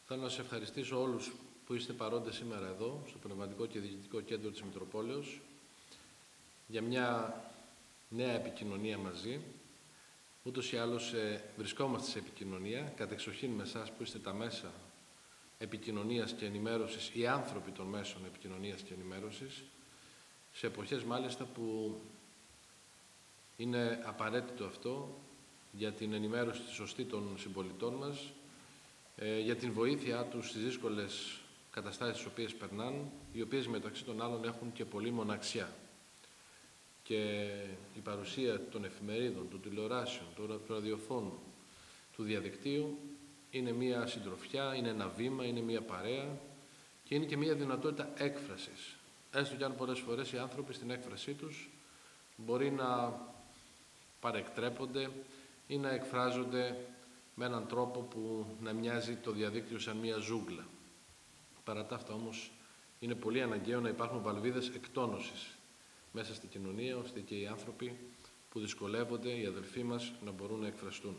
Θέλω να σας ευχαριστήσω όλους που είστε παρόντες σήμερα εδώ, στο Πνευματικό και Διοικητικό Κέντρο της Μητροπόλεως, για μια νέα επικοινωνία μαζί. Ούτως ή άλλως βρισκόμαστε σε επικοινωνία, κατεξοχήν με εσάς που είστε τα μέσα επικοινωνίας και ενημέρωσης, οι άνθρωποι των μέσων επικοινωνίας και ενημέρωσης, σε εποχές μάλιστα που είναι απαραίτητο αυτό για την ενημέρωση τη σωστή των συμπολιτών μας, για την βοήθειά τους στις δύσκολες καταστάσεις τις οποίες περνάνε, οι οποίες μεταξύ των άλλων έχουν και πολύ μοναξιά. Και η παρουσία των εφημερίδων, των τηλεοράσεων, του ραδιοφώνου, του διαδικτύου είναι μία συντροφιά, είναι ένα βήμα, είναι μία παρέα και είναι και μία δυνατότητα έκφρασης. Έστω κι αν πολλές φορές οι άνθρωποι στην έκφρασή τους μπορεί να παρεκτρέπονται ή να εκφράζονται με έναν τρόπο που να μοιάζει το διαδίκτυο σαν μία ζούγκλα. Παρά τα αυτά όμως είναι πολύ αναγκαίο να υπάρχουν βαλβίδες εκτόνωσης μέσα στην κοινωνία, ώστε και οι άνθρωποι που δυσκολεύονται, οι αδελφοί μας, να μπορούν να εκφραστούν.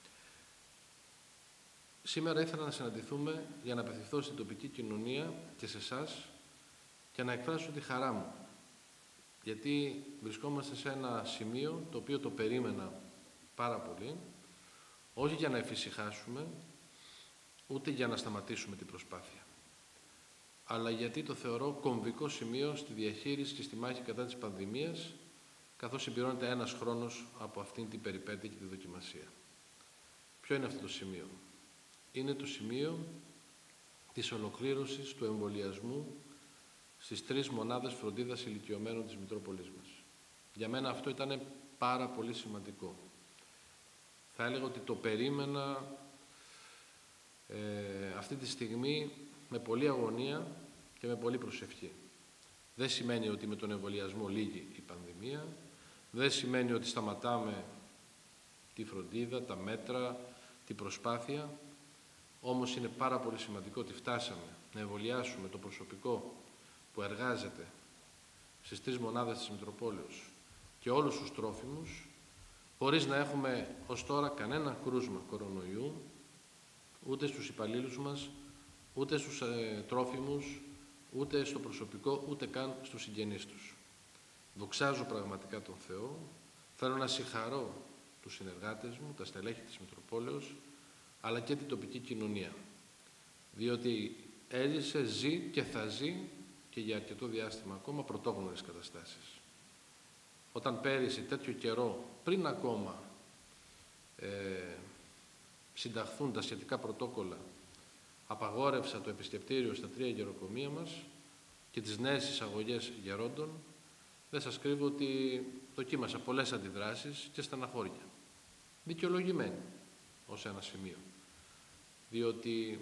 Σήμερα ήθελα να συναντηθούμε για να απευθυνθώ στην τοπική κοινωνία και σε εσάς και να εκφράσω τη χαρά μου. Γιατί βρισκόμαστε σε ένα σημείο το οποίο το περίμενα πάρα πολύ, όχι για να εφησυχάσουμε, ούτε για να σταματήσουμε την προσπάθεια, αλλά γιατί το θεωρώ κομβικό σημείο στη διαχείριση και στη μάχη κατά της πανδημίας, καθώς συμπληρώνεται ένας χρόνος από αυτήν την περιπέτεια και τη δοκιμασία. Ποιο είναι αυτό το σημείο? Είναι το σημείο της ολοκλήρωσης του εμβολιασμού στις 3 μονάδες φροντίδας ηλικιωμένων της Μητρόπολης μας. Για μένα αυτό ήταν πάρα πολύ σημαντικό. Θα έλεγα ότι το περίμενα αυτή τη στιγμή με πολλή αγωνία και με πολλή προσευχή. Δεν σημαίνει ότι με τον εμβολιασμό λύγει η πανδημία, δεν σημαίνει ότι σταματάμε τη φροντίδα, τα μέτρα, την προσπάθεια, όμως είναι πάρα πολύ σημαντικό ότι φτάσαμε να εμβολιάσουμε το προσωπικό που εργάζεται στις 3 μονάδες της Μητροπόλεως και όλους τους τρόφιμους, χωρίς να έχουμε ως τώρα κανένα κρούσμα κορονοϊού, ούτε στους υπαλλήλους μας, ούτε στους τρόφιμους, ούτε στο προσωπικό, ούτε καν στους συγγενείς τους. Δοξάζω πραγματικά τον Θεό, θέλω να συγχαρώ τους συνεργάτες μου, τα στελέχη της Μητροπόλεως, αλλά και την τοπική κοινωνία, διότι έζησε, ζει και θα ζει και για αρκετό διάστημα ακόμα πρωτόγνωρες καταστάσεις. Όταν πέρυσι τέτοιο καιρό, πριν ακόμα συνταχθούν τα σχετικά πρωτόκολλα, απαγόρευσα το επισκεπτήριο στα 3 γεροκομεία μας και τις νέες εισαγωγές γερόντων, δεν σας κρύβω ότι δοκίμασα πολλές αντιδράσεις και στεναχώρια. Δικαιολογημένη ως ένα σημείο. Διότι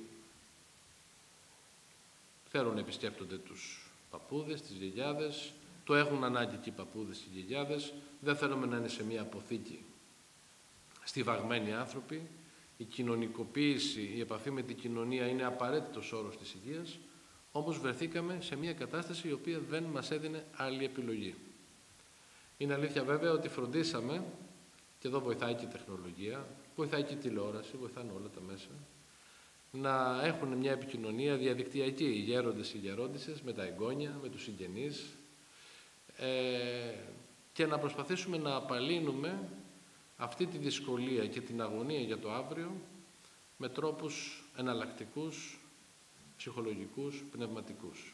θέλουν να επισκέπτονται τους παππούδες, τις γιαγιάδες, το έχουν ανάγκη και οι παππούδες και οι γιαγιάδες, δεν θέλουμε να είναι σε μια αποθήκη στιβαγμένοι άνθρωποι. Η κοινωνικοποίηση, η επαφή με την κοινωνία είναι απαραίτητος όρος της υγείας, όμως βρεθήκαμε σε μια κατάσταση η οποία δεν μας έδινε άλλη επιλογή. Είναι αλήθεια βέβαια ότι φροντίσαμε, και εδώ βοηθάει και η τεχνολογία, βοηθάει και η τηλεόραση, βοηθάνε όλα τα μέσα, να έχουν μια επικοινωνία διαδικτυακή, οι γέροντες, οι γερόντισσες, με τα εγγόνια, με τους συγγενείς, και να προσπαθήσουμε να απαλύνουμε αυτή τη δυσκολία και την αγωνία για το αύριο με τρόπους εναλλακτικούς, ψυχολογικούς, πνευματικούς.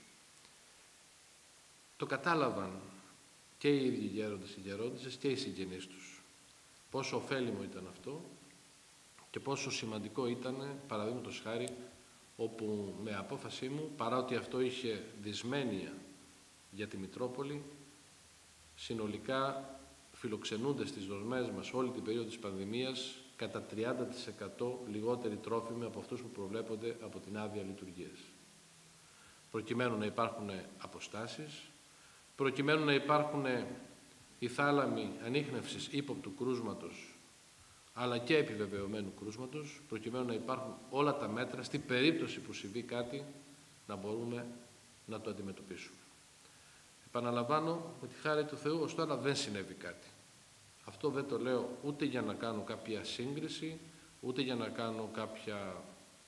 Το κατάλαβαν και οι ίδιοι γέροντες, οι γερόντισσες και οι συγγενείς τους. Πόσο ωφέλιμο ήταν αυτό και πόσο σημαντικό ήταν, παραδείγματος χάρη, όπου με απόφασή μου, παρά ότι αυτό είχε δυσμένεια για τη Μητρόπολη, συνολικά φιλοξενούνται στις δοσμές μας όλη την περίοδο της πανδημίας κατά 30% λιγότεροι τρόφιμοι από αυτούς που προβλέπονται από την άδεια λειτουργίας. Προκειμένου να υπάρχουν αποστάσεις, προκειμένου να υπάρχουν οι θάλαμοι ανίχνευσης ύποπτου κρούσματος, αλλά και επιβεβαιωμένου κρούσματος, προκειμένου να υπάρχουν όλα τα μέτρα, στην περίπτωση που συμβεί κάτι, να μπορούμε να το αντιμετωπίσουμε. Επαναλαμβάνω, με τη χάρη του Θεού, ως τώρα δεν συνέβη κάτι. Αυτό δεν το λέω ούτε για να κάνω κάποια σύγκριση, ούτε για να κάνω κάποια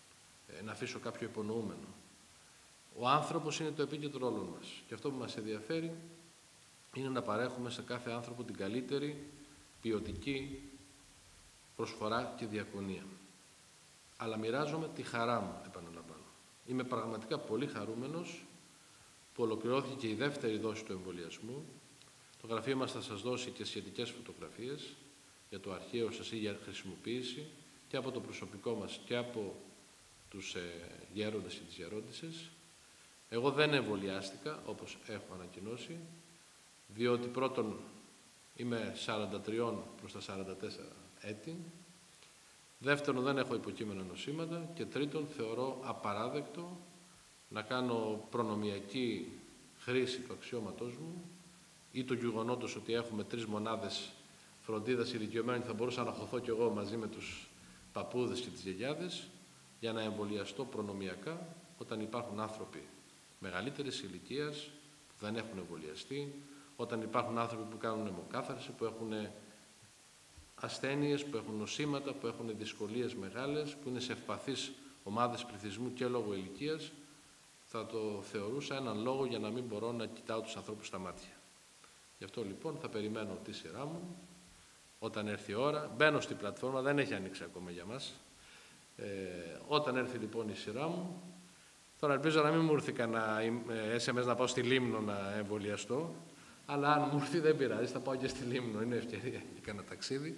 να αφήσω κάποιο υπονοούμενο. Ο άνθρωπος είναι το επίκεντρο όλων μας και αυτό που μας ενδιαφέρει είναι να παρέχουμε σε κάθε άνθρωπο την καλύτερη ποιοτική προσφορά και διακονία. Αλλά μοιράζομαι τη χαρά μου, επαναλαμβάνω. Είμαι πραγματικά πολύ χαρούμενος που ολοκληρώθηκε η δεύτερη δόση του εμβολιασμού. Το γραφείο μας θα σας δώσει και σχετικές φωτογραφίες για το αρχείο σας ή για χρησιμοποίηση και από το προσωπικό μας και από τους γέροντες και τις γερόντισσες. Εγώ δεν εμβολιάστηκα, όπως έχω ανακοινώσει, διότι πρώτον είμαι 43 προς τα 44 έτη, δεύτερον δεν έχω υποκείμενα νοσήματα και τρίτον θεωρώ απαράδεκτο να κάνω προνομιακή χρήση του αξιώματός μου ή του γεγονότος ότι έχουμε 3 μονάδες φροντίδας ηλικιωμένων και θα μπορούσα να χωθώ κι εγώ μαζί με τους παππούδες και τις γιαγιάδες για να εμβολιαστώ προνομιακά όταν υπάρχουν άνθρωποι μεγαλύτερης ηλικίας που δεν έχουν εμβολιαστεί, όταν υπάρχουν άνθρωποι που κάνουν αιμοκάθαρση, που έχουν ασθένειες, που έχουν νοσήματα, που έχουν δυσκολίες μεγάλες, που είναι σε ευπαθείς ομάδες πληθυσμού και λόγω ηλικίας, θα το θεωρούσα έναν λόγο για να μην μπορώ να κοιτάω τους ανθρώπους στα μάτια. Γι' αυτό λοιπόν θα περιμένω τη σειρά μου, όταν έρθει η ώρα, μπαίνω στην πλατφόρμα, δεν έχει ανοίξει ακόμα για μας. Όταν έρθει λοιπόν η σειρά μου, τώρα ελπίζω να μην μου έρθει κανένα SMS να πάω στη Λίμνο να εμβολιαστώ, αλλά αν μου έρθει δεν πειράζει, θα πάω και στη Λίμνο, είναι ευκαιρία για κανένα ταξίδι.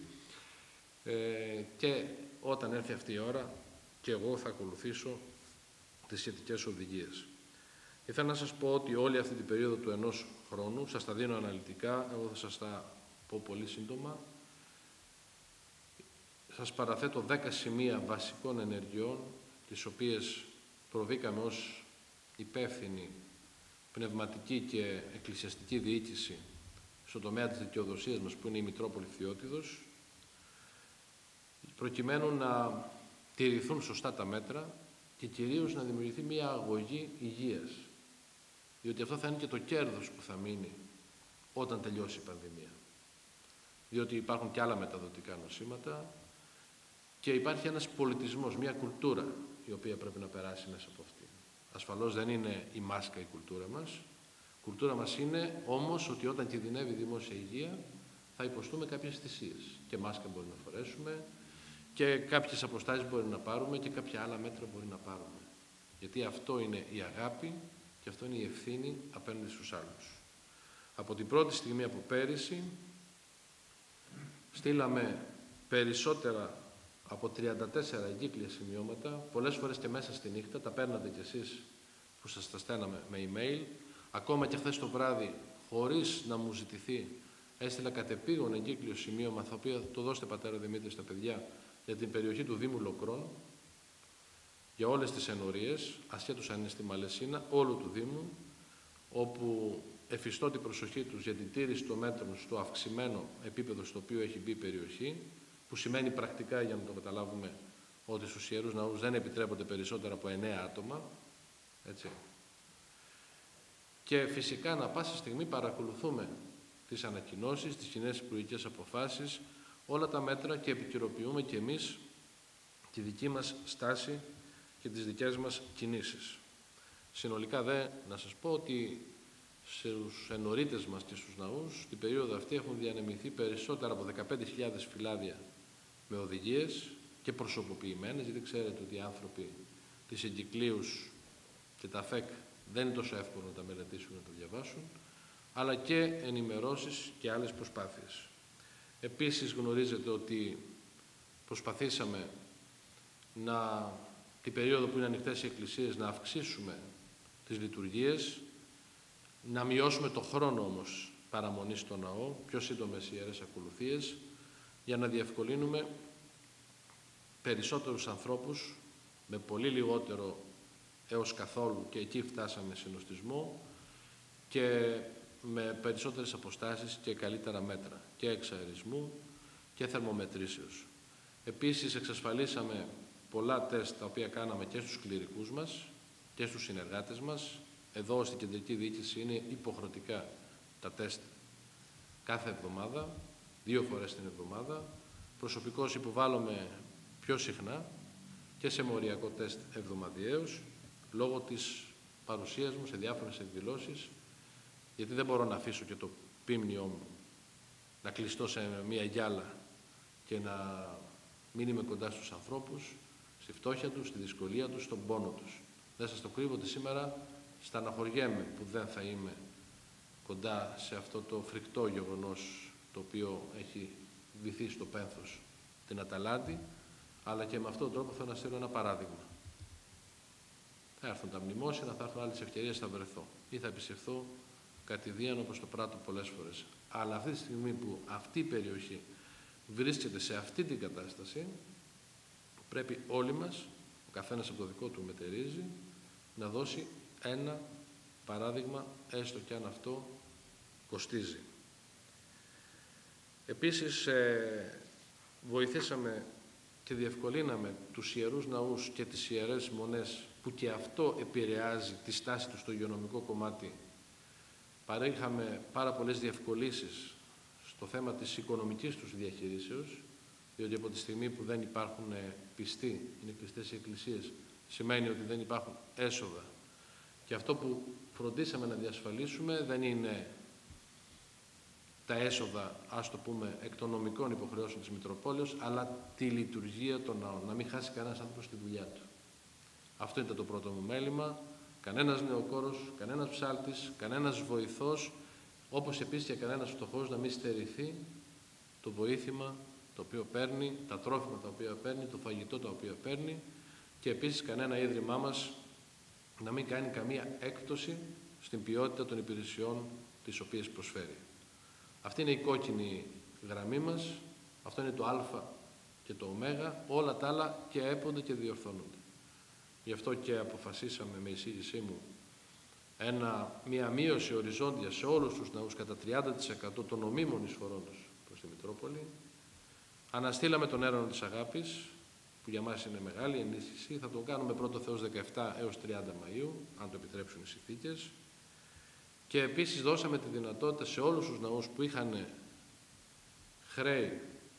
Και όταν έρθει αυτή η ώρα και εγώ θα ακολουθήσω τις σχετικές οδηγίες. Ήθελα να σας πω ότι όλη αυτή την περίοδο του 1 χρόνου, σας τα δίνω αναλυτικά, εγώ θα σας τα πω πολύ σύντομα, σας παραθέτω 10 σημεία βασικών ενεργειών, τις οποίες προβήκαμε ως υπεύθυνη πνευματική και εκκλησιαστική διοίκηση στον τομέα της δικαιοδοσίας μας, που είναι η Μητρόπολη Φθιώτιδος, προκειμένου να τηρηθούν σωστά τα μέτρα και κυρίως να δημιουργηθεί μια αγωγή υγείας. Διότι αυτό θα είναι και το κέρδος που θα μείνει όταν τελειώσει η πανδημία. Διότι υπάρχουν και άλλα μεταδοτικά νοσήματα και υπάρχει ένας πολιτισμός, μια κουλτούρα η οποία πρέπει να περάσει μέσα από αυτή. Ασφαλώς δεν είναι η μάσκα η κουλτούρα μας. Η κουλτούρα μας είναι όμως ότι όταν κινδυνεύει η δημόσια υγεία θα υποστούμε κάποιες θυσίες. Και μάσκα μπορεί να φορέσουμε και κάποιες αποστάσεις μπορεί να πάρουμε και κάποια άλλα μέτρα μπορεί να πάρουμε. Γιατί αυτό είναι η αγάπη και αυτό είναι η ευθύνη απέναντι στους άλλους. Από την πρώτη στιγμή από πέρυσι στείλαμε περισσότερα από 34 εγκύκλια σημειώματα, πολλές φορές και μέσα στη νύχτα, τα παίρνατε κι εσείς που σας τα στέλναμε με email. Ακόμα και χθες το βράδυ, χωρίς να μου ζητηθεί, έστειλα κατεπήγον εγκύκλιο σημείωμα, θα οποίο το δώσετε πατέρα Δημήτρη στα παιδιά, για την περιοχή του Δήμου Λοκρών, για όλες τις ενορίες, ασχέτως αν είναι στη Μαλαισίνα, όλου του Δήμου, όπου εφιστώ την προσοχή τους για την τήρηση των μέτρων στο αυξημένο επίπεδο στο οποίο έχει μπει η περιοχή, που σημαίνει πρακτικά, για να το καταλάβουμε, ότι στους Ιερούς Ναούς δεν επιτρέπονται περισσότερα από 9 άτομα. Έτσι. Και φυσικά, ανά πάσα στιγμή παρακολουθούμε τις ανακοινώσεις, τις κοινές υπουργικές αποφάσεις, όλα τα μέτρα και επικαιροποιούμε και εμείς τη δική μας στάση και τις δικές μας κινήσεις. Συνολικά να σας πω ότι στους ενορίτες μας και στους ναούς την περίοδο αυτή έχουν διανεμηθεί περισσότερα από 15.000 φυλάδια με οδηγίες και προσωποποιημένες, γιατί ξέρετε ότι οι άνθρωποι της εγκυκλίους και τα ΦΕΚ δεν είναι τόσο εύκολο να τα μελετήσουν, να τα διαβάσουν, αλλά και ενημερώσεις και άλλες προσπάθειες. Επίσης γνωρίζετε ότι προσπαθήσαμε την περίοδο που είναι ανοιχτές οι εκκλησίες να αυξήσουμε τις λειτουργίες, να μειώσουμε το χρόνο όμως παραμονής στο ναό, πιο σύντομες ιερές ακολουθίες, για να διευκολύνουμε περισσότερους ανθρώπους με πολύ λιγότερο έως καθόλου, και εκεί φτάσαμε συνοστισμό, και με περισσότερες αποστάσεις και καλύτερα μέτρα και εξαερισμού και θερμομετρήσεως. Επίσης εξασφαλίσαμε πολλά τεστ τα οποία κάναμε και στους κληρικούς μας και στους συνεργάτες μας. Εδώ στην κεντρική διοίκηση είναι υποχρεωτικά τα τεστ κάθε εβδομάδα, 2 φορές την εβδομάδα. Προσωπικώς υποβάλλουμε πιο συχνά και σε μοριακό τεστ εβδομαδιαίως, λόγω της παρουσίας μου σε διάφορες εκδηλώσεις, γιατί δεν μπορώ να αφήσω και το πίμνιό μου να κλειστώ σε μία γυάλα και να μην είμαι κοντά στους ανθρώπους, στη φτώχεια τους, στη δυσκολία τους, στον πόνο τους. Δεν σας το κρύβω ότι σήμερα στεναχωριέμαι που δεν θα είμαι κοντά σε αυτό το φρικτό γεγονός το οποίο έχει βυθεί στο πένθος την Αταλάντη, αλλά και με αυτόν τον τρόπο θέλω να στείλω ένα παράδειγμα. Θα έρθουν τα μνημόσυνα, θα έρθουν άλλες ευκαιρίες, θα βρεθώ ή θα επισυρθώ κατηδίαν όπως το πράττω πολλές φορές. Αλλά αυτή τη στιγμή που αυτή η περιοχή βρίσκεται σε αυτή την κατάσταση, πρέπει όλοι μας, ο καθένας από το δικό του μετερίζει, να δώσει ένα παράδειγμα, έστω και αν αυτό κοστίζει. Επίσης, βοηθήσαμε και διευκολύναμε τους ιερούς ναούς και τις ιερές μονές, που και αυτό επηρεάζει τη στάση του στο υγειονομικό κομμάτι. Παρέχαμε πάρα πολλές διευκολύνσεις στο θέμα της οικονομικής τους διαχειρίσεως, διότι από τη στιγμή που δεν υπάρχουν πιστοί, είναι κλειστές οι εκκλησίες, σημαίνει ότι δεν υπάρχουν έσοδα. Και αυτό που φροντίσαμε να διασφαλίσουμε δεν είναι τα έσοδα, ας το πούμε, εκ των νομικών υποχρεώσεων της Μητροπόλεως, αλλά τη λειτουργία των ναών, να μην χάσει κανένας άνθρωπος τη δουλειά του. Αυτό ήταν το πρώτο μου μέλημα. Κανένας νεοκόρος, κανένας ψάλτης, κανένας βοηθός, όπως επίσης και κανένας φτωχός να μην στερηθεί το βοήθημα το οποίο παίρνει, τα τρόφιμα τα οποία παίρνει, το φαγητό το οποίο παίρνει, και επίσης κανένα ίδρυμά μας να μην κάνει καμία έκπτωση στην ποιότητα των υπηρεσιών τις οποίες προσφέρει. Αυτή είναι η κόκκινη γραμμή μας, αυτό είναι το α και το ω, όλα τα άλλα και έπονται και διορθώνονται. Γι' αυτό και αποφασίσαμε με εισήγησή μου μία μείωση οριζόντια σε όλους τους ναούς κατά 30% των νομίμων εισφορών τους προς τη Μητρόπολη. Αναστήλαμε τον Έρανο της Αγάπης, που για μας είναι μεγάλη ενίσχυση. Θα τον κάνουμε πρώτο Θεός 17 έως 30 Μαΐου, αν το επιτρέψουν οι συνθήκες. Και επίσης δώσαμε τη δυνατότητα σε όλους τους ναούς που είχαν χρέη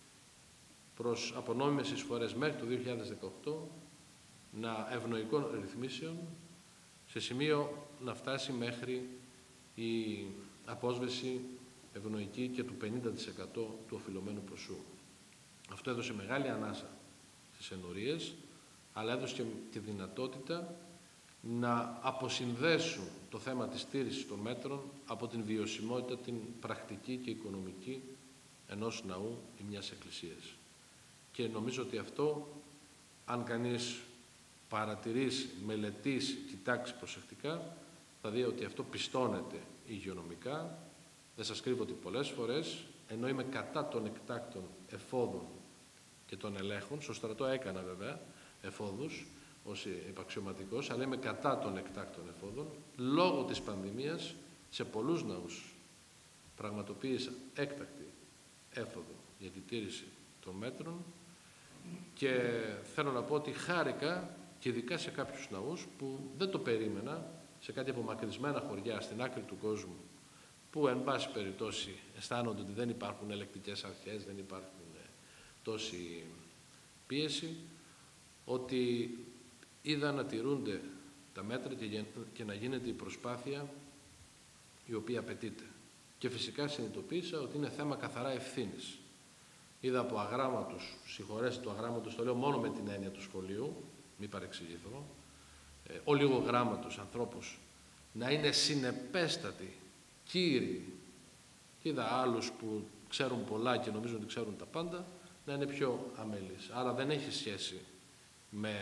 προς απονόμιμες εισφορές μέχρι το 2018, να ευνοϊκών ρυθμίσεων, σε σημείο να φτάσει μέχρι η απόσβεση ευνοϊκή και του 50% του οφειλωμένου ποσού. Αυτό έδωσε μεγάλη ανάσα στις ενορίες, αλλά έδωσε και τη δυνατότητα να αποσυνδέσουν το θέμα της στήρησης των μέτρων από την βιωσιμότητα, την πρακτική και οικονομική ενός ναού ή μιας εκκλησίας. Και νομίζω ότι αυτό, αν κανείς παρατηρήσει, μελετήσει, κοιτάξει προσεκτικά, θα δει ότι αυτό πιστώνεται υγειονομικά. Δεν σας κρύβω ότι πολλές φορές, ενώ είμαι κατά των εκτάκτων εφόδων και των ελέγχων, στο στρατό έκανα βέβαια εφόδους ως υπαξιωματικός, αλλά είμαι κατά των εκτάκτων εφόδων, λόγω της πανδημίας σε πολλούς ναούς πραγματοποίησα έκτακτη έφοδο για τη τήρηση των μέτρων, και θέλω να πω ότι χάρηκα, και ειδικά σε κάποιους ναούς που δεν το περίμενα, σε κάτι απομακρυσμένα χωριά στην άκρη του κόσμου, που εν πάση περιπτώσει αισθάνονται ότι δεν υπάρχουν ελεκτικές αρχές, δεν υπάρχουν τόση πίεση, ότι είδα να τηρούνται τα μέτρα και να γίνεται η προσπάθεια η οποία απαιτείται. Και φυσικά συνειδητοποίησα ότι είναι θέμα καθαρά ευθύνης. Είδα από αγράμματους, συγχωρέστε το αγράμματος, το λέω μόνο με την έννοια του σχολείου, μην παρεξηγηθώ, ολιγογράμματους ανθρώπους να είναι συνεπέστατοι, κύριοι. Είδα άλλους που ξέρουν πολλά και νομίζουν ότι ξέρουν τα πάντα, να είναι πιο αμελείς. Άρα δεν έχει σχέση με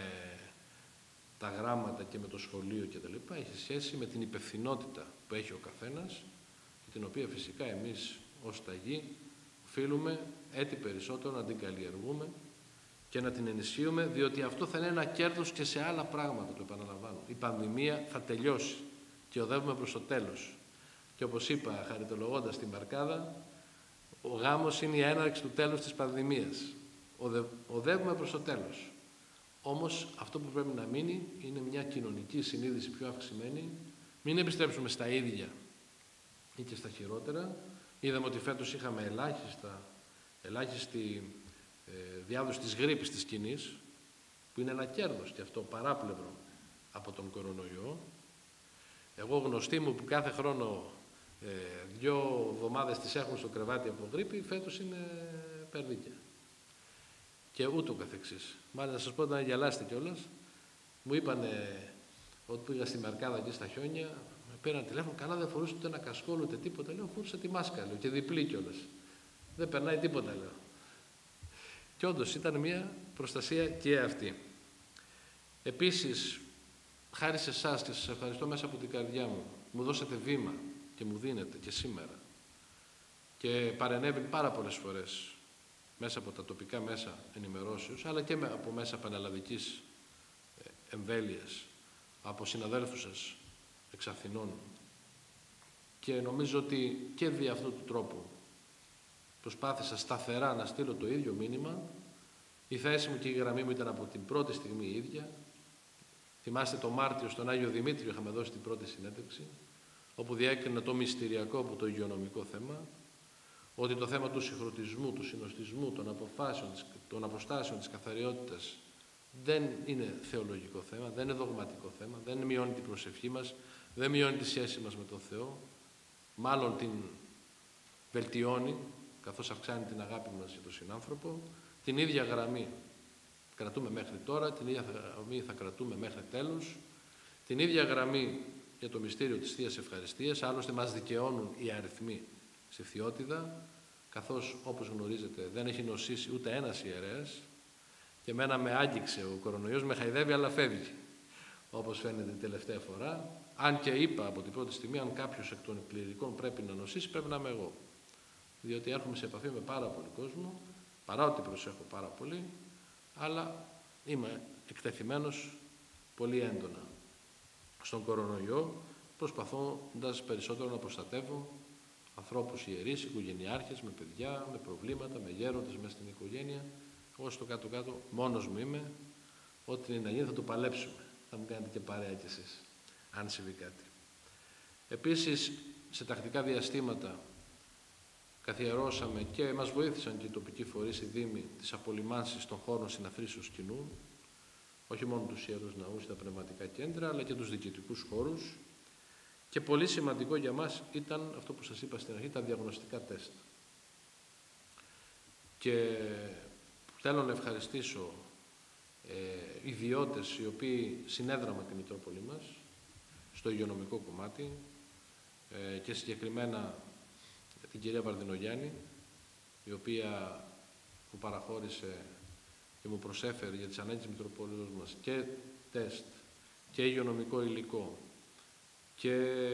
τα γράμματα και με το σχολείο κτλ. Έχει σχέση με την υπευθυνότητα που έχει ο καθένας, την οποία φυσικά εμείς ως ταγοί οφείλουμε έτσι περισσότερο να την καλλιεργούμε και να την ενισχύουμε, διότι αυτό θα είναι ένα κέρδος και σε άλλα πράγματα, το επαναλαμβάνω. Η πανδημία θα τελειώσει και οδεύουμε προς το τέλος. Και όπως είπα, χαριτολογώντας την Μπαρκάδα, ο γάμος είναι η έναρξη του τέλους της πανδημίας. Οδεύουμε προς το τέλος. Όμως αυτό που πρέπει να μείνει είναι μια κοινωνική συνείδηση πιο αυξημένη. Μην επιστρέψουμε στα ίδια ή και στα χειρότερα. Είδαμε ότι φέτος είχαμε ελάχιστη διάδοση της γρίπης της κοινής. που είναι ένα κέρδος και αυτό παράπλευρο από τον κορονοϊό. Εγώ γνωστοί μου που κάθε χρόνο 2 εβδομάδες τις έχουν στο κρεβάτι από γρίπη, φέτος είναι περδίκια. Και ούτω καθεξής. Μάλιστα να σας πω, να γελάσετε κιόλας, μου είπανε ότι πήγα στη Μερκάδα εκεί στα χιόνια, με πήραν τηλέφωνο, καλά δεν φορούσε ούτε ένα κασκόλ ούτε τίποτα. Λέω, φορούσα τη μάσκα, λέω, και διπλή κιόλας. Δεν περνάει τίποτα, λέω. Και όντως ήταν μια προστασία και αυτή. Επίσης, χάρη σε εσάς και σας ευχαριστώ μέσα από την καρδιά μου δώσατε βήμα και μου δίνετε και σήμερα. Και παρενέβη πάρα πολλές φορές μέσα από τα τοπικά μέσα ενημερώσεως, αλλά και από μέσα πανελλαδικής εμβέλειας, από συναδέλφους σας εξ Αθηνών. Και νομίζω ότι και δι' αυτού του τρόπου προσπάθησα σταθερά να στείλω το ίδιο μήνυμα. Η θέση μου και η γραμμή μου ήταν από την πρώτη στιγμή η ίδια. Θυμάστε το Μάρτιο στον Άγιο Δημήτριο είχαμε δώσει την πρώτη συνέντευξη, όπου διέκρινα το μυστηριακό από το υγειονομικό θέμα, ότι το θέμα του συγχρονισμού, του συνοστισμού, των αποφάσεων, των αποστάσεων, της καθαριότητας δεν είναι θεολογικό θέμα, δεν είναι δογματικό θέμα, δεν μειώνει την προσευχή μας, δεν μειώνει τη σχέση μας με τον Θεό, μάλλον την βελτιώνει, καθώς αυξάνει την αγάπη μας για τον συνάνθρωπο. Την ίδια γραμμή κρατούμε μέχρι τώρα, την ίδια γραμμή θα κρατούμε μέχρι τέλους, την ίδια γραμμή για το μυστήριο της Θείας Ευχαριστίας, άλλωστε μας δικαιώνουν οι αριθμοί στη Θεότητα, καθώς όπως γνωρίζετε δεν έχει νοσήσει ούτε ένας ιερέας και εμένα με άγγιξε ο κορονοϊός, με χαϊδεύει αλλά φεύγει, όπως φαίνεται την τελευταία φορά. Αν και είπα από την πρώτη στιγμή, αν κάποιος εκ των κληρικών πρέπει να νοσήσει, πρέπει να είμαι εγώ. Διότι έρχομαι σε επαφή με πάρα πολύ κόσμο, παρά ότι προσέχω πάρα πολύ, αλλά είμαι εκτεθειμένος πολύ έντονα στον κορονοϊό, προσπαθώντας περισσότερο να προστατεύω ανθρώπους ιερείς, οικογενειάρχες, με παιδιά, με προβλήματα, με γέροντες μέσα στην οικογένεια. Εγώ στο κάτω-κάτω μόνος μου είμαι, ό,τι είναι να γίνει θα το παλέψουμε. Θα μου κάνετε και παρέα κι εσείς, αν συμβεί κάτι. Επίσης, σε τακτικά διαστήματα καθιερώσαμε και μας βοήθησαν και οι τοπικοί φορείς, οι δήμοι, τις απολυμάνσεις των χώρων συναθρήσεως κοινού, όχι μόνο τους ιερούς ναούς, τα πνευματικά κέντρα, αλλά και τους διοικητικούς χώρους. Και πολύ σημαντικό για μας ήταν αυτό που σας είπα στην αρχή, τα διαγνωστικά τεστ. Και θέλω να ευχαριστήσω ιδιώτες οι οποίοι συνέδραμα τη Μητρόπολη μας στο υγειονομικό κομμάτι και συγκεκριμένα την κυρία Βαρδινογιάννη, η οποία μου παραχώρησε και μου προσέφερε για τις ανάγκες της Μητροπόλεως μας και τεστ και υγειονομικό υλικό και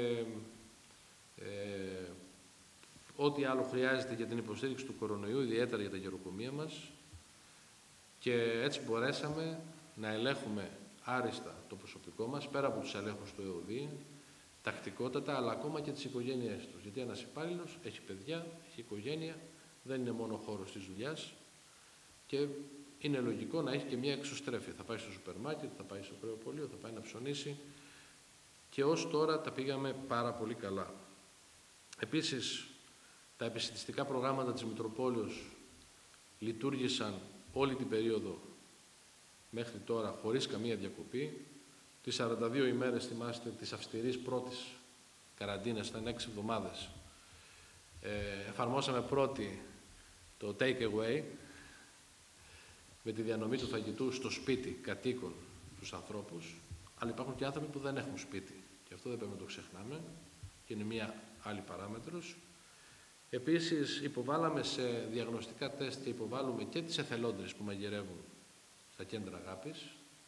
ό,τι άλλο χρειάζεται για την υποστήριξη του κορονοϊού, ιδιαίτερα για τα γεροκομεία μας, και έτσι μπορέσαμε να ελέγχουμε άριστα το προσωπικό μας, πέρα από τους ελέγχους του ΕΟΔΗ, τακτικότατα, αλλά ακόμα και τις οικογένειές τους. Γιατί ένας υπάλληλος έχει παιδιά, έχει οικογένεια, δεν είναι μόνο χώρος της δουλειάς και είναι λογικό να έχει και μια εξωστρέφεια. Θα πάει στο σούπερ μάρκετ, θα πάει στο κρεοπωλείο, θα πάει να ψωνίσει και ως τώρα τα πήγαμε πάρα πολύ καλά. Επίσης, τα επισιτιστικά προγράμματα της Μητροπόλεως λειτουργήσαν όλη την περίοδο μέχρι τώρα χωρίς καμία διακοπή. Τις 42 ημέρες, θυμάστε, της αυστηρής πρώτης καραντίνας, ήταν 6 εβδομάδες. Εφαρμόσαμε πρώτη το take away με τη διανομή του φαγητού στο σπίτι κατοίκων στους ανθρώπους, αλλά υπάρχουν και άνθρωποι που δεν έχουν σπίτι και αυτό δεν πρέπει να το ξεχνάμε και είναι μία άλλη παράμετρος. Επίσης υποβάλαμε σε διαγνωστικά τεστ και υποβάλλουμε και τις εθελόντρες που μαγειρεύουν στα κέντρα αγάπης,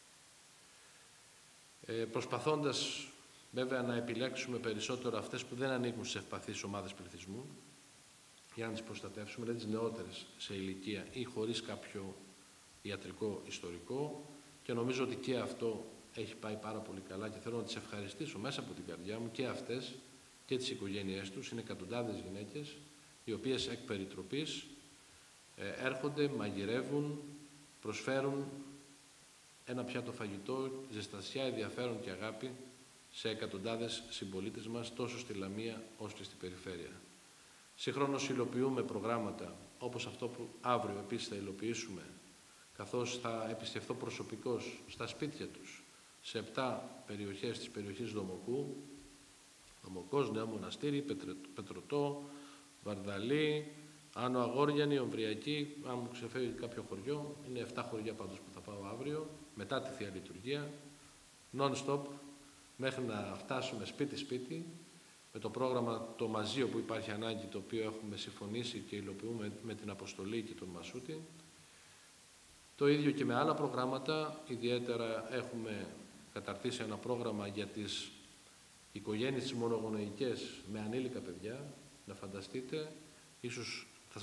προσπαθώντας βέβαια να επιλέξουμε περισσότερο αυτές που δεν ανήκουν σε ευπαθείς ομάδες πληθυσμού για να τις προστατεύσουμε, δηλαδή τις νεότερες σε ηλικία ή χωρίς κάποιο ιατρικό ιστορικό, και νομίζω ότι και αυτό έχει πάει πάρα πολύ καλά και θέλω να τις ευχαριστήσω μέσα από την καρδιά μου και αυτές και τις οικογένειές τους. Είναι εκατοντάδες γυναίκες οι οποίες εκ περιτροπής έρχονται, μαγειρεύουν, προσφέρουν ένα πιάτο φαγητό, ζεστασιά, ενδιαφέρον και αγάπη σε εκατοντάδες συμπολίτες μας, τόσο στη Λαμία όσο και στην περιφέρεια. Συγχρόνως υλοποιούμε προγράμματα όπως αυτό που αύριο επίσης θα υλοποιήσουμε, καθώς θα επισκεφθώ προσωπικώς στα σπίτια τους, σε 7 περιοχές της περιοχής Δομοκού, Δομοκός, Νέο Μοναστήρι, Πετρωτό, Βαρδαλή, Άνω Αγόριανη, Ομβριακή, αν μου ξεφεύγει κάποιο χωριό, είναι 7 χωριά πάντως που θα πάω αύριο, μετά τη Θεία Λειτουργία, non-stop, μέχρι να φτάσουμε σπίτι-σπίτι, με το πρόγραμμα το Μαζείο που υπάρχει ανάγκη, το οποίο έχουμε συμφωνήσει και υλοποιούμε με την Αποστολή και τον Μασούτη. Το ίδιο και με άλλα προγράμματα, ιδιαίτερα έχουμε καταρτήσει ένα πρόγραμμα για τις οικογένειες τις μονογονεϊκές με ανήλικα παιδιά. Να φανταστείτε, ίσως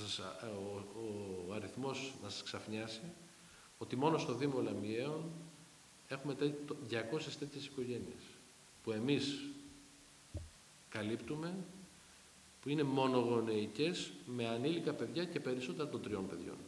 ο αριθμός να σας ξαφνιάσει, ότι μόνο στο Δήμο Λαμιαίων έχουμε 200 τέτοιες οικογένειες που εμείς καλύπτουμε, που είναι μονογονεϊκές με ανήλικα παιδιά και περισσότερα των 3 παιδιών.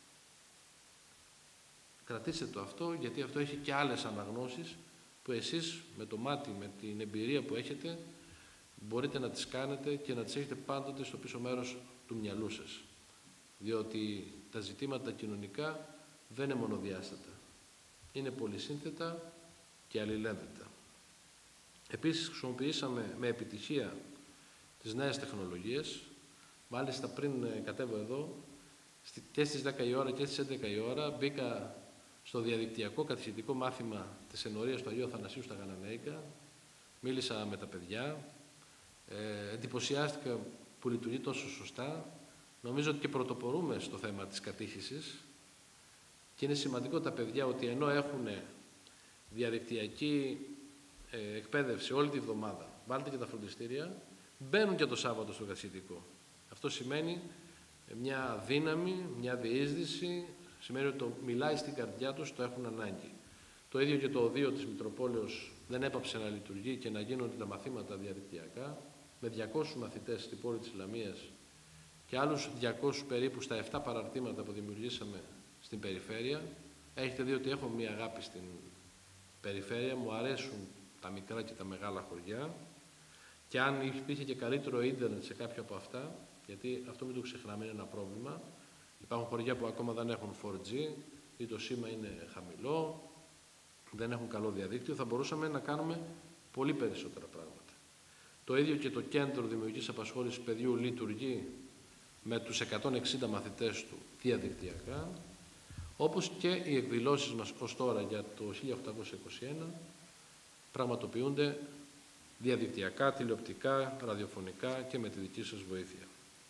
Κρατήστε το αυτό, γιατί αυτό έχει και άλλες αναγνώσεις που εσείς με το μάτι, με την εμπειρία που έχετε, μπορείτε να τις κάνετε και να τις έχετε πάντοτε στο πίσω μέρος του μυαλού σας. Διότι τα ζητήματα κοινωνικά δεν είναι μονοδιάστατα. Είναι πολυσύνθετα και αλληλένδετα. Επίσης, χρησιμοποιήσαμε με επιτυχία τις νέες τεχνολογίες. Μάλιστα, πριν κατέβω εδώ, και στις 10 η ώρα και στις 11 η ώρα, μπήκα στο διαδικτυακό κατηχητικό μάθημα της ενορίας του Αγίου Αθανασίου στα Γαναναίικα. Μίλησα με τα παιδιά. Εντυπωσιάστηκα που λειτουργεί τόσο σωστά. Νομίζω ότι και πρωτοπορούμε στο θέμα της κατήχησης. Και είναι σημαντικό τα παιδιά ότι ενώ έχουν διαδικτυακή εκπαίδευση όλη τη βδομάδα, βάλτε και τα φροντιστήρια, μπαίνουν και το Σάββατο στο κατηχητικό. Αυτό σημαίνει μια δύναμη, μια διείσδυση, σημαίνει ότι το μιλάει στην καρδιά τους, το έχουν ανάγκη. Το ίδιο και το οδείο της Μητροπόλεως δεν έπαψε να λειτουργεί και να γίνονται τα μαθήματα διαδικτυακά, με 200 μαθητές στην πόλη της Λαμίας και άλλους 200 περίπου στα 7 παραρτήματα που δημιουργήσαμε στην περιφέρεια. Έχετε δει ότι έχω μία αγάπη στην περιφέρεια, μου αρέσουν τα μικρά και τα μεγάλα χωριά, και αν υπήρχε και καλύτερο ίντερνετ σε κάποια από αυτά, γιατί αυτό μην το ξεχνάμε, είναι ένα πρόβλημα. Υπάρχουν χωριά που ακόμα δεν έχουν 4G ή το σήμα είναι χαμηλό, δεν έχουν καλό διαδίκτυο, θα μπορούσαμε να κάνουμε πολύ περισσότερα πράγματα. Το ίδιο και το Κέντρο Δημιουργικής Απασχόλησης Παιδιού λειτουργεί με τους 160 μαθητές του διαδικτυακά, όπως και οι εκδηλώσεις μας ως τώρα για το 1821 πραγματοποιούνται διαδικτυακά, τηλεοπτικά, ραδιοφωνικά και με τη δική σας βοήθεια.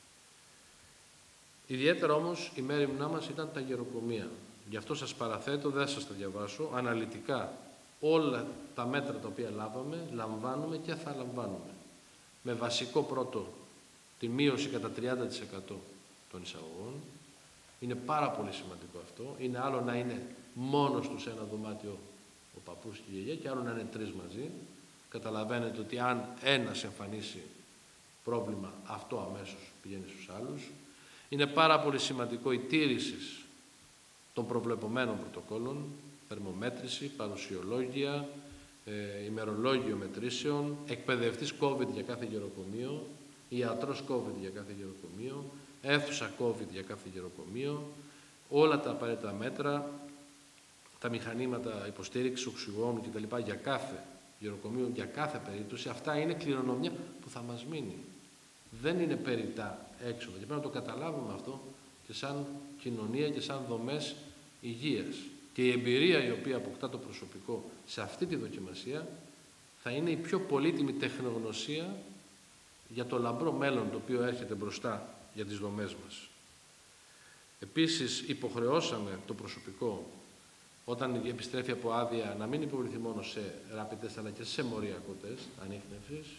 Ιδιαίτερα όμως η μέριμνά μας ήταν τα γεροκομεία. Γι' αυτό σας παραθέτω, δεν σας τα διαβάσω, αναλυτικά όλα τα μέτρα τα οποία λαμβάνουμε και θα λαμβάνουμε. Με βασικό πρώτο τη μείωση κατά 30% των εισαγωγών. Είναι πάρα πολύ σημαντικό αυτό. Είναι άλλο να είναι μόνος του σε ένα δωμάτιο ο παππούς και η γιαγιά και άλλο να είναι 3 μαζί. Καταλαβαίνετε ότι αν ένας εμφανίσει πρόβλημα, αυτό αμέσως πηγαίνει στους άλλους. Είναι πάρα πολύ σημαντικό η τήρηση των προβλεπωμένων πρωτοκόλων, θερμομέτρηση, παρουσιολόγια, ημερολόγιο μετρήσεων, εκπαιδευτής COVID για κάθε γεροκομείο, ιατρός COVID για κάθε γεροκομείο, αίθουσα COVID για κάθε γεροκομείο, όλα τα απαραίτητα μέτρα, τα μηχανήματα υποστήριξης οξυγόνου κτλ. Για κάθε γεροκομείο, για κάθε περίπτωση. Αυτά είναι κληρονομιά που θα μας μείνει. Δεν είναι περιττά έξοδα και πρέπει να το καταλάβουμε αυτό και σαν κοινωνία και σαν δομές υγείας. Και η εμπειρία η οποία αποκτά το προσωπικό σε αυτή τη δοκιμασία θα είναι η πιο πολύτιμη τεχνογνωσία για το λαμπρό μέλλον το οποίο έρχεται μπροστά για τις δομές μας. Επίσης, υποχρεώσαμε το προσωπικό όταν επιστρέφει από άδεια να μην υποβληθεί μόνο σε rapid test αλλά και σε μοριακό τεστ ανίχνευσης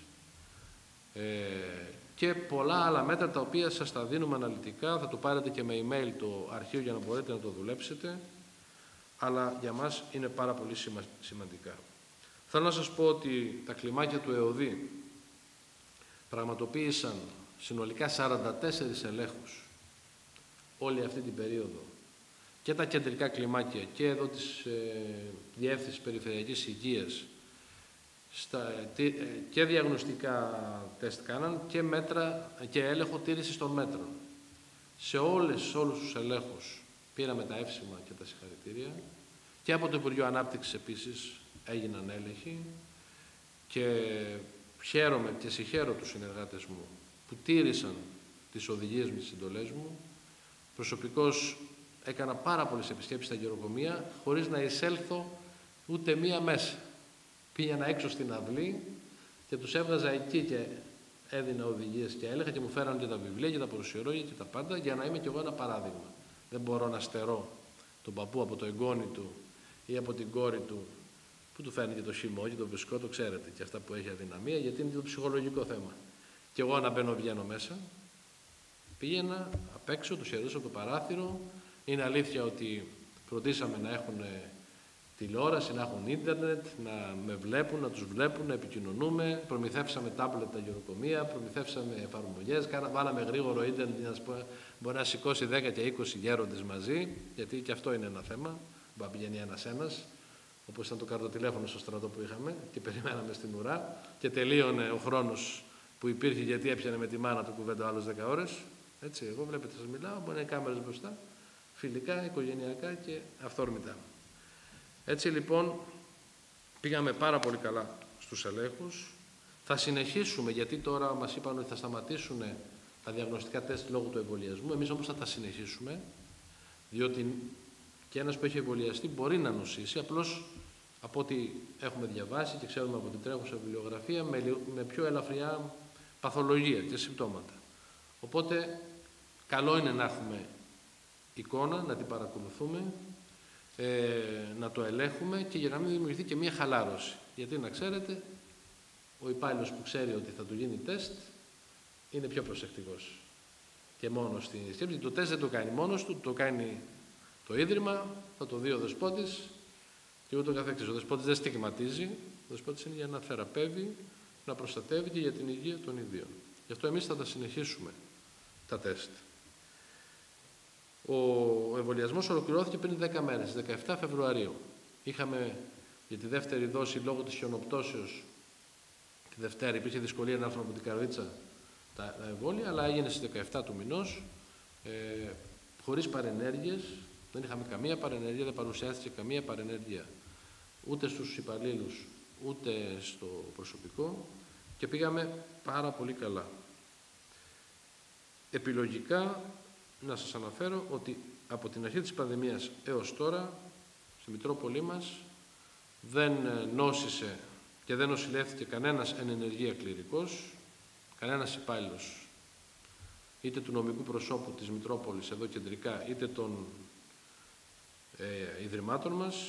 και πολλά άλλα μέτρα τα οποία σας τα δίνουμε αναλυτικά. Θα το πάρετε και με email το αρχείο για να μπορείτε να το δουλέψετε, αλλά για μας είναι πάρα πολύ σημαντικά. Θέλω να σας πω ότι τα κλιμάκια του ΕΟΔΗ πραγματοποίησαν συνολικά 44 ελέγχους όλη αυτή την περίοδο, και τα κεντρικά κλιμάκια και εδώ της Διεύθυνσης Περιφερειακής Υγείας και διαγνωστικά τεστ κάναν και μέτρα και έλεγχο τήρησης των μέτρων. Σε όλους τους ελέγχους πήραμε τα εύσημα και τα συγχαρητήρια και από το Υπουργείο Ανάπτυξης επίσης έγιναν έλεγχοι και χαίρομαι και συγχαίρω τους συνεργάτες μου που τήρησαν τις οδηγίες μου, τις εντολές μου. Προσωπικώς έκανα πάρα πολλές επισκέψεις στα γεροκομεία χωρίς να εισέλθω ούτε μία μέσα. Πήγαινα έξω στην αυλή και τους έβγαζα εκεί και έδινα οδηγίες και έλεγα και μου φέραν και τα βιβλία και τα παρουσιολόγια και τα πάντα για να είμαι κι εγώ ένα παράδειγμα. Δεν μπορώ να στερώ τον παππού από το εγγόνι του ή από την κόρη του που του φέρνει και το χυμό και το βυσκό, το ξέρετε, και αυτά που έχει αδυναμία, γιατί είναι και το ψυχολογικό θέμα. Και εγώ να μπαίνω, βγαίνω μέσα. Πήγαινα απ' έξω, τους χαιρετούσα από το παράθυρο. Είναι αλήθεια ότι φροντίσαμε να έχουν τηλεόραση, να έχουν ίντερνετ, να με βλέπουν, να τους βλέπουν, να επικοινωνούμε. Προμηθεύσαμε τάμπλετ τα γεροκομεία, προμηθεύσαμε εφαρμογές, βάλαμε γρήγορο ίντερνετ, μπορεί να σηκώσει 10 και 20 γέροντες μαζί, γιατί και αυτό είναι ένα θέμα, που πηγαίνει ένας-ένας. Όπως ήταν το καρτοτηλέφωνο στο στρατό που είχαμε και περιμέναμε στην ουρά και τελείωνε ο χρόνος που υπήρχε γιατί έπιανε με τη μάνα του κουβέντα άλλους 10 ώρες. Έτσι, εγώ βλέπετε σας μιλάω, μπορεί να είναι κάμερες μπροστά, φιλικά, οικογενειακά και αυθόρμητα. Έτσι λοιπόν πήγαμε πάρα πολύ καλά στους ελέγχους. Θα συνεχίσουμε, γιατί τώρα μας είπαν ότι θα σταματήσουν τα διαγνωστικά τεστ λόγω του εμβολιασμού. Εμείς όμως θα τα συνεχίσουμε, διότι και ένας που έχει εμβολιαστεί μπορεί να νοσήσει, απλώς από ό,τι έχουμε διαβάσει και ξέρουμε από την τρέχουσα βιβλιογραφία, με πιο ελαφριά παθολογία και συμπτώματα. Οπότε, καλό είναι να έχουμε εικόνα, να την παρακολουθούμε, να το ελέγχουμε και για να μην δημιουργηθεί και μία χαλάρωση. Γιατί να ξέρετε, ο υπάλληλος που ξέρει ότι θα του γίνει τεστ είναι πιο προσεκτικός. Και μόνος στην σκέψη, το τεστ δεν το κάνει μόνος του, το κάνει το Ίδρυμα, θα το δει ο Δεσπότης και ούτω καθεξής. Ο Δεσπότης δεν στιγματίζει, ο Δεσπότης είναι για να θεραπεύει, να προστατεύει και για την υγεία των ιδίων. Γι' αυτό εμείς θα τα συνεχίσουμε τα τεστ. Ο εμβολιασμός ολοκληρώθηκε πριν 10 μέρες, στις 17 Φεβρουαρίου. Είχαμε για τη δεύτερη δόση λόγω της χιονοπτώσεως τη Δευτέρα, υπήρχε δυσκολία να έρθουν από την Καρδίτσα τα εμβόλια, αλλά έγινε στις 17 του μηνός, χωρίς παρενέργειες. Δεν είχαμε καμία παρενέργεια, δεν παρουσιάστηκε καμία παρενέργεια ούτε στους υπαλλήλους, ούτε στο προσωπικό και πήγαμε πάρα πολύ καλά. Επιλογικά, να σας αναφέρω ότι από την αρχή της πανδημίας έως τώρα, στη Μητρόπολη μας, δεν νόσησε και δεν νοσηλεύτηκε κανένας εν ενεργεία κληρικός, κανένας υπάλληλος, είτε του νομικού προσώπου της Μητρόπολης εδώ κεντρικά, είτε των ιδρυμάτων μας,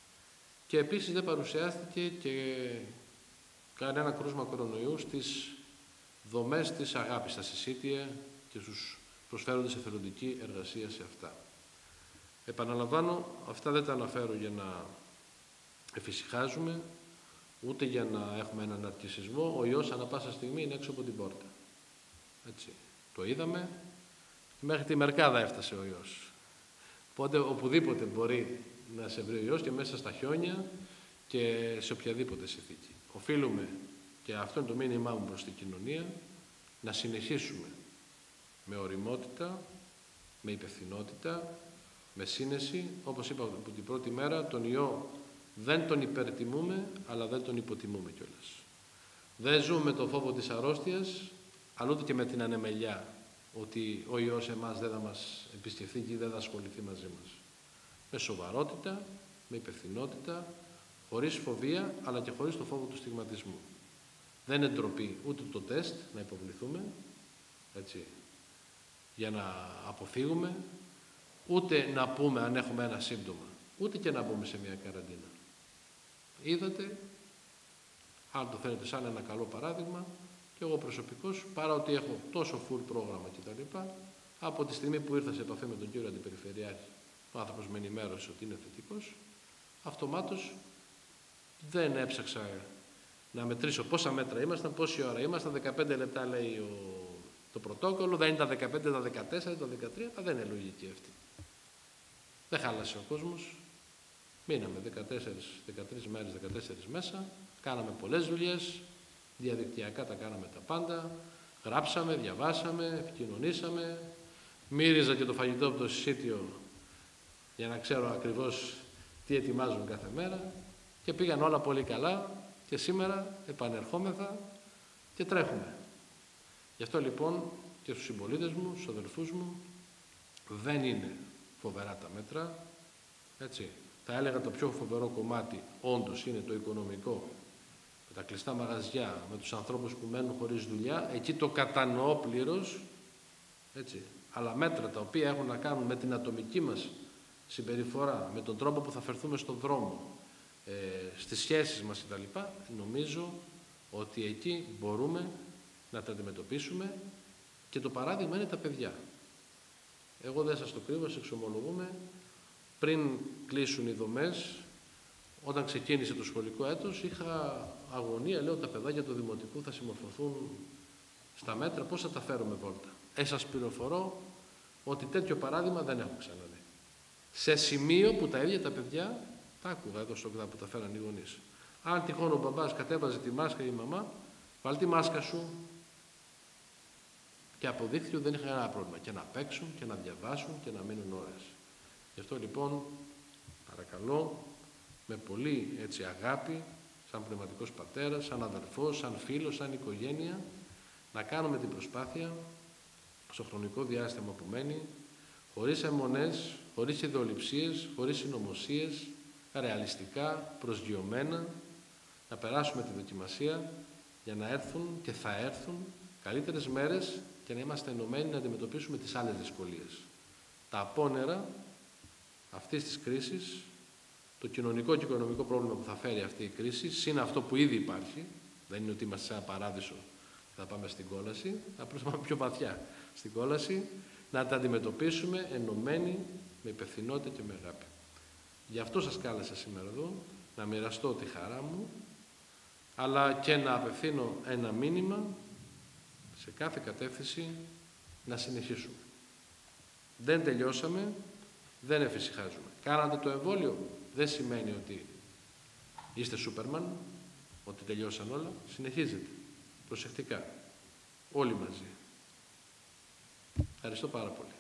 και επίσης δεν παρουσιάστηκε και κανένα κρούσμα κορονοϊού στις δομές της Αγάπης, στα συσίτια και στους προσφέροντες εθελοντική εργασία σε αυτά. Επαναλαμβάνω, αυτά δεν τα αναφέρω για να εφησυχάζουμε, ούτε για να έχουμε έναν αρκισισμό. Ο ιός ανά πάσα στιγμή είναι έξω από την πόρτα. Έτσι. Το είδαμε, μέχρι τη Μερκάδα έφτασε ο ιός. Οπότε οπουδήποτε μπορεί να σε βρει ο ιός και μέσα στα χιόνια και σε οποιαδήποτε συνθήκη. Οφείλουμε, και αυτό είναι το μήνυμά μου προς την κοινωνία, να συνεχίσουμε με ωριμότητα, με υπευθυνότητα, με σύνεση. Όπως είπα από την πρώτη μέρα, τον ιό δεν τον υπερτιμούμε, αλλά δεν τον υποτιμούμε κιόλας. Δεν ζούμε με το φόβο της αρρώστιας, αλλά ούτε και με την ανεμελιά, ότι ο ιός εμάς δεν θα μας επισκεφθεί και δεν θα ασχοληθεί μαζί μας. Με σοβαρότητα, με υπευθυνότητα, χωρίς φοβία, αλλά και χωρίς το φόβο του στιγματισμού. Δεν είναι ντροπή ούτε το τεστ να υποβληθούμε, έτσι, για να αποφύγουμε, ούτε να πούμε αν έχουμε ένα σύμπτωμα, ούτε και να μπούμε σε μια καραντίνα. Είδατε, αν το θέλετε σαν ένα καλό παράδειγμα, και εγώ προσωπικώς, παρά ότι έχω τόσο full πρόγραμμα κτλ., από τη στιγμή που ήρθα σε επαφή με τον κύριο Αντιπεριφερειάρχη, ο άνθρωπος με ενημέρωσε ότι είναι θετικός, αυτομάτως δεν έψαξα να μετρήσω πόσα μέτρα ήμασταν, πόση ώρα ήμασταν, 15 λεπτά λέει το πρωτόκολλο, δεν είναι τα 15, τα 14, τα 13, δεν είναι λογική αυτή. Δεν χάλασε ο κόσμος, μείναμε 13 μέρες, 14 μέσα, κάναμε πολλές δουλειές, διαδικτυακά τα κάναμε τα πάντα, γράψαμε, διαβάσαμε, επικοινωνήσαμε, μύριζα και το φαγητό από το συσίτιο για να ξέρω ακριβώς τι ετοιμάζουν κάθε μέρα και πήγαν όλα πολύ καλά και σήμερα επανερχόμεθα και τρέχουμε. Γι' αυτό λοιπόν και στους συμπολίτες μου, στους αδελφούς μου, δεν είναι φοβερά τα μέτρα, έτσι. Θα έλεγα το πιο φοβερό κομμάτι όντως είναι το οικονομικό, με τα κλειστά μαγαζιά, με τους ανθρώπους που μένουν χωρίς δουλειά, εκεί το κατανοώ πλήρως, έτσι. Αλλά μέτρα τα οποία έχουν να κάνουν με την ατομική μας συμπεριφορά, με τον τρόπο που θα φερθούμε στον δρόμο, στις σχέσεις μας κτλ., νομίζω ότι εκεί μπορούμε να τα αντιμετωπίσουμε και το παράδειγμα είναι τα παιδιά. Εγώ δεν σας το κρύβω, σας εξομολογούμε, πριν κλείσουν οι δομές, όταν ξεκίνησε το σχολικό έτος, είχα αγωνία, λέω, τα παιδάκια του Δημοτικού θα συμμορφωθούν στα μέτρα, πώς θα τα φέρουμε βόλτα. Σας πληροφορώ ότι τέτοιο παράδειγμα δεν έχω ξαναδεί. Σε σημείο που τα ίδια τα παιδιά, τα άκουγα εδώ στο ΚΔΑ που τα φέραν οι γονείς. Αν τυχόν ο μπαμπάς κατέβαζε τη μάσκα ή η μαμά, βάλ τη μάσκα σου, και αποδείχθηκε ότι δεν είχαν κανένα πρόβλημα. Και να παίξουν και να διαβάσουν και να μείνουν ώρες. Γι' αυτό λοιπόν, παρακαλώ, με πολύ έτσι αγάπη, σαν πνευματικός πατέρας, σαν αδελφός, σαν φίλος, σαν οικογένεια, να κάνουμε την προσπάθεια στο χρονικό διάστημα που μένει, χωρίς αιμονές, χωρίς ιδεολειψίες, χωρίς συνωμοσίες, ρεαλιστικά, προσγειωμένα, να περάσουμε τη δοκιμασία για να έρθουν και θα έρθουν καλύτερες μέρες και να είμαστε ενωμένοι να αντιμετωπίσουμε τις άλλες δυσκολίες. Τα απόνερα αυτής της κρίσης, το κοινωνικό και οικονομικό πρόβλημα που θα φέρει αυτή η κρίση, συν αυτό που ήδη υπάρχει, δεν είναι ότι είμαστε σε ένα παράδεισο και θα πάμε στην κόλαση, απλώς θα πάμε πιο βαθιά στην κόλαση, να τα αντιμετωπίσουμε ενωμένοι, με υπευθυνότητα και με αγάπη. Γι' αυτό σας κάλεσα σήμερα εδώ, να μοιραστώ τη χαρά μου, αλλά και να απευθύνω ένα μήνυμα σε κάθε κατεύθυνση να συνεχίσουμε. Δεν τελειώσαμε, δεν εφησυχάζουμε. Κάνατε το εμβόλιο, δεν σημαίνει ότι είστε Σούπερμαν, ότι τελειώσαν όλα. Συνεχίζετε, προσεκτικά, όλοι μαζί. Ευχαριστώ πάρα πολύ.